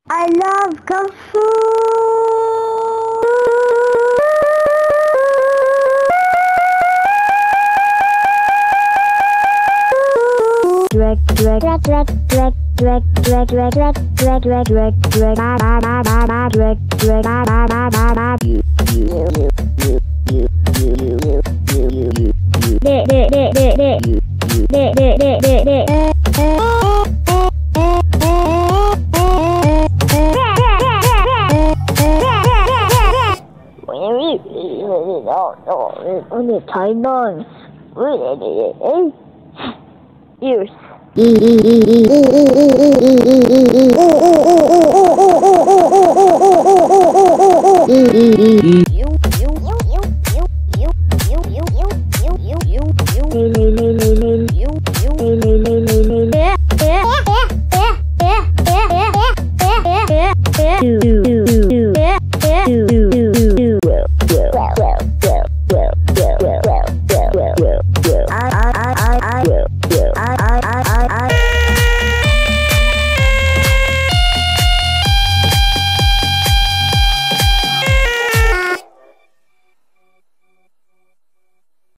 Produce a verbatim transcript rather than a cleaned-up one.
I love Coffin. Drag, drag, drag, drag, drag, drag, drag, drag, drag, drag, drag, drag, drag, ba ba ba ba ba, drag, drag, ba ba ba ba ba. You, you, you, you, you, you, you, you, you, you, you, you. De, de, de, de, de. You, you. De, de, de, de, de. Only time on. Ears. You.